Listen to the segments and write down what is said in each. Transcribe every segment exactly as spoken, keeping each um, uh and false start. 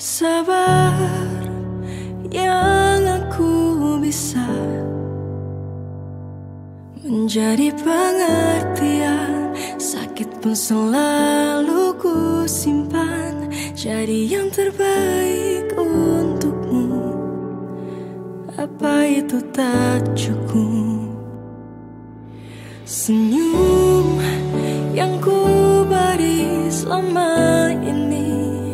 Sabar yang aku bisa menjadi pengertian, sakit pun selalu ku simpan, jadi yang terbaik untukmu. Apa itu tak cukup? Senyum yang ku beri selama ini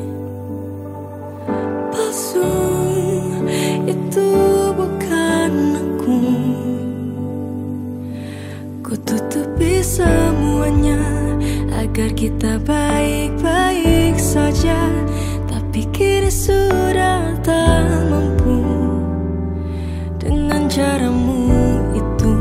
palsu, itu bukan aku. Ku tutupi semuanya agar kita baik-baik saja, tapi kini sudah tak mampu dengan caramu itu.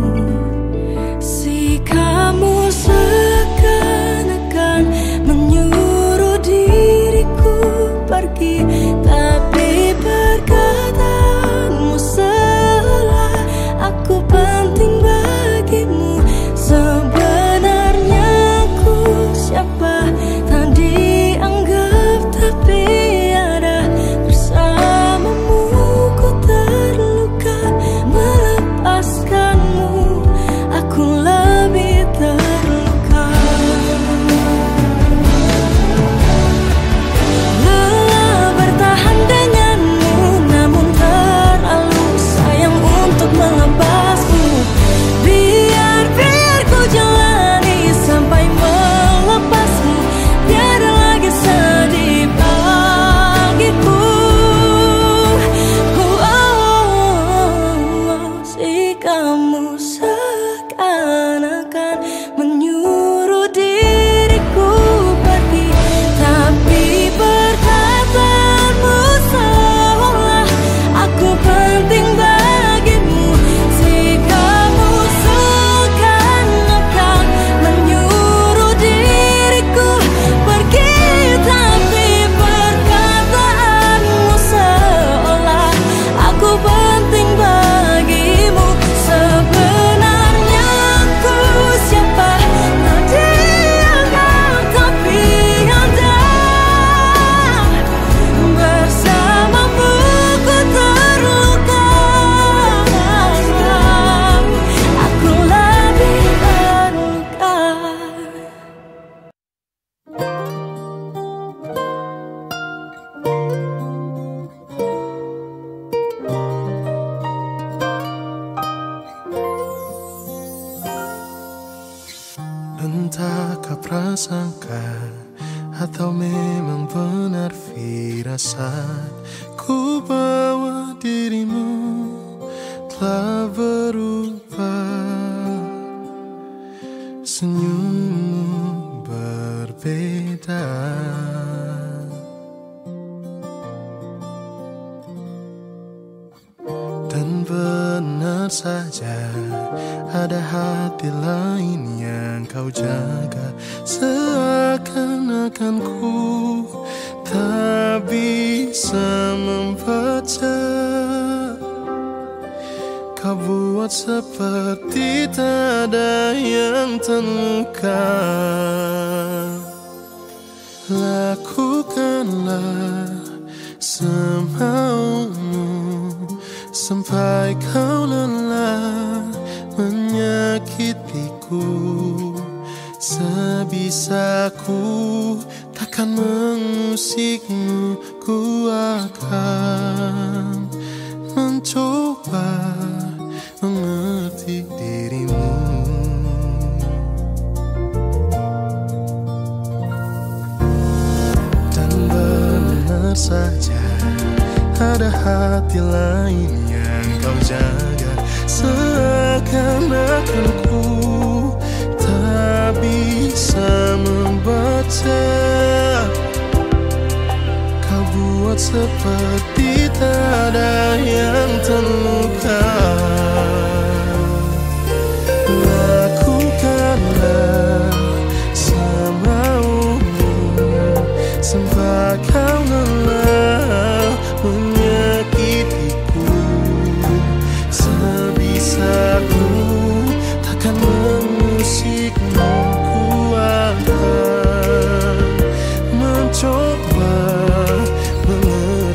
Sikapmu seakan-akan menyuruh diriku pergi, tapi perkataanmu seolah aku penting bagimu. Sebenarnya aku siapa, tak dianggap tapi ada bersamamu. Ku terluka melepaskanmu, aku lebih terluka. Lelah bertahan denganmu, namun terlalu sayang untuk melepasmu. Biar, biar ku jalani sampai melepasmu, tiada lagi sedih bagiku. Oh, oh, oh. Sikapmu seakan-akan menyuruh diriku pergi, tapi perkataanmu seolah aku penting bagimu. Sikapmu seakan-akan menyuruh diriku pergi, tapi perkataanmu seolah aku penting bagimu. Sebenarnya aku siapa, tak dianggap tapi ada bersamamu. Ku terluka, aku lebih terluka. Entahkah prasangka atau memang benar firasat, ku bawa dirimu telah berubah. Senyummu berbeda, dan benar saja ada hati lain yang kau jaga. Seakan-akan ku tak bisa membaca, kau buat seperti tak ada yang terluka. Lakukanlah semaumu sampai kau lelah menyakitiku. Sebisaku takkan mengusikmu, ku akan mencoba mengerti dirimu. Dan benar saja ada hati lain yang kau jaga. Seakan-akan ku tak bisa membaca, kau buat seperti tak ada yang terluka. Lakukanlah semaumu sampai kau lelah menyakitiku. Sebisaku takkan mengusikmu, ku akan mencoba mengerti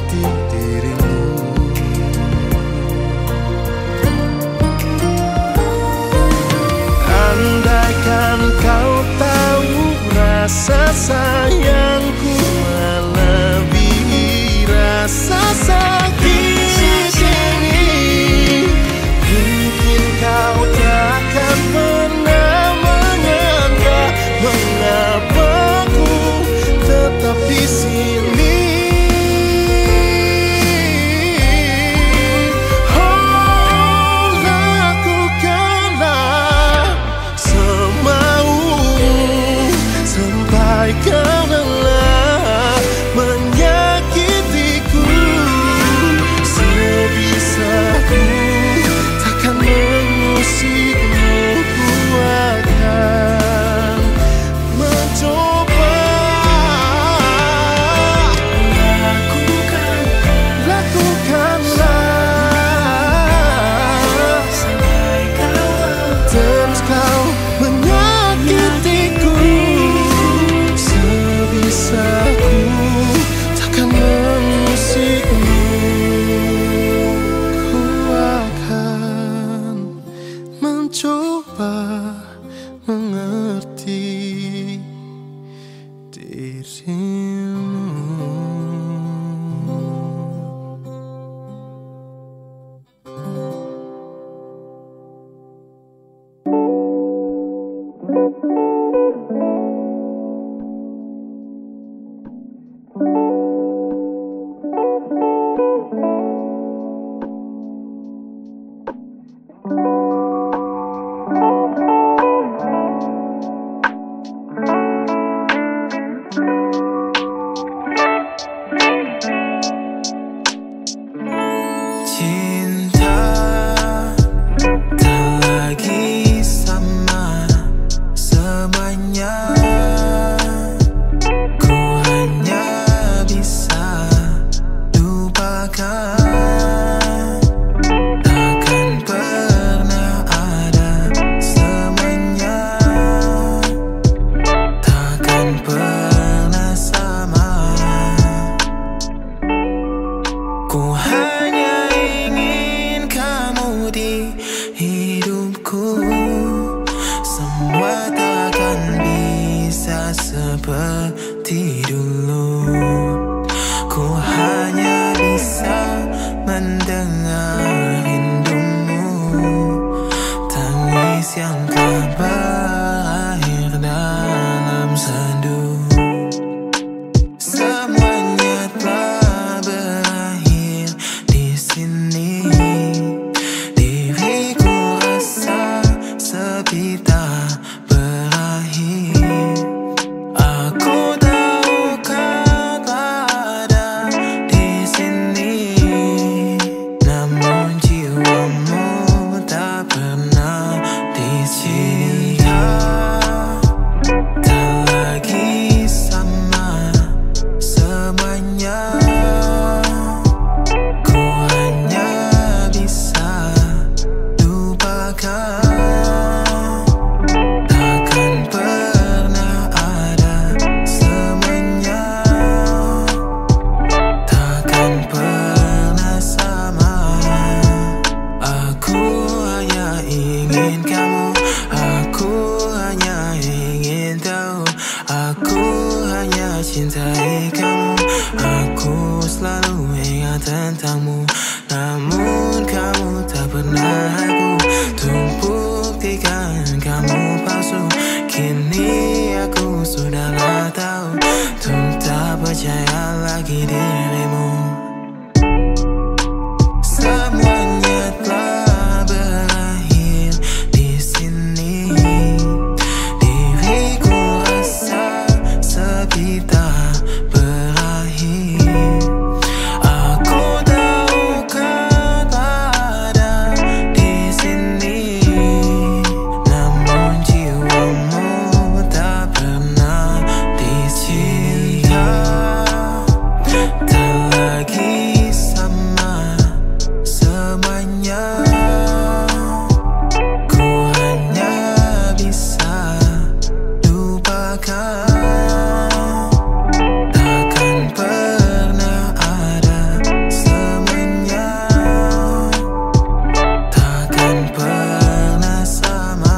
tentangmu, namun kamu tak pernah aku untuk buktikan kamu palsu. Kini aku sudahlah tahu untuk tak percaya lagi dirimu. Semuanya telah berakhir di sini. Diriku rasa sepi tak berakhir. Aku tahu kau ada di sini, namun jiwamu tak pernah dicinta. Tak lagi sama semuanya. Ku hanya bisa lupakan. Takkan pernah ada semuanya. Takkan pernah sama.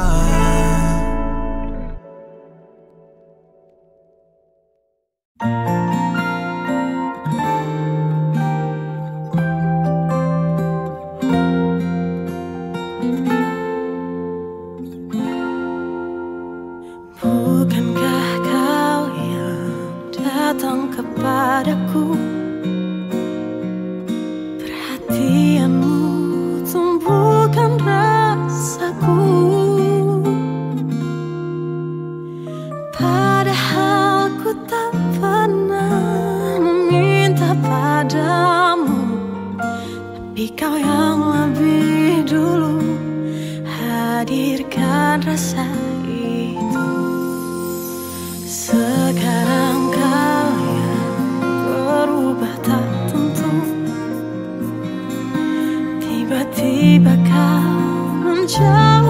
Bukankah kau yang datang kepadaku? Perhatianmu tumbuhkan rasaku. Padahal ku tak pernah meminta padamu, tapi kau yang lebih dulu hadirkan rasa itu. Sekarang kau yang berubah tak tentu, tiba-tiba kau menjauh